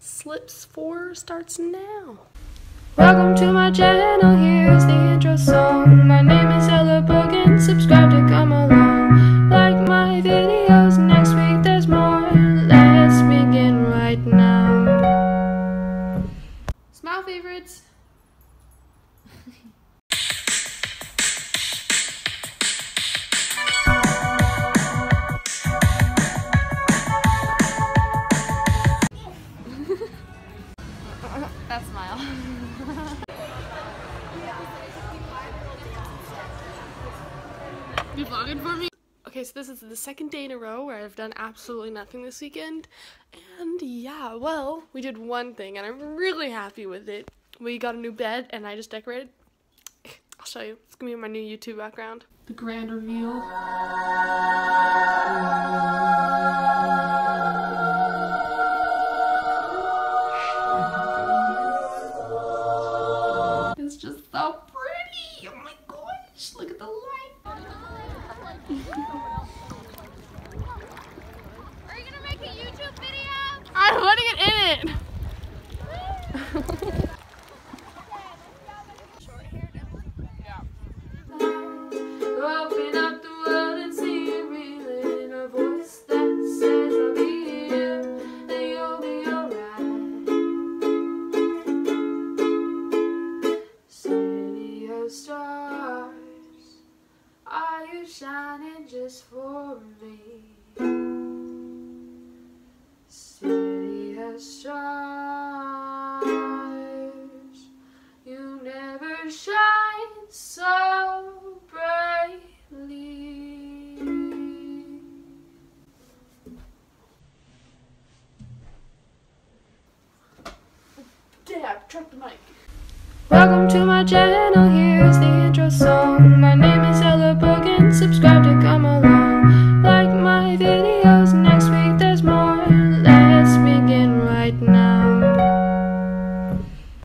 Slips 4 starts now. Welcome to my channel, here's the intro song. My name is Ella Bogan, subscribe to come along. Like my videos, next week there's more. Let's begin right now. Smile favorites. That smile. You vlogging for me? Okay, so this is the second day in a row where I've done absolutely nothing this weekend. And yeah, well, we did one thing and I'm really happy with it. We got a new bed and I just decorated. I'll show you. It's gonna be my new YouTube background. The grand reveal. It's just so pretty. Oh my gosh, look at the light. Are you gonna make a YouTube video? I'm putting it in it. Open up the world and see it real in a voice that says I'll be here and you'll be alright. City of stars, are you shining just for me? City of stars, you never shine so brightly. Dad, drop the mic. Welcome to my channel, here's the intro song. My name is Ella Bogan, subscribe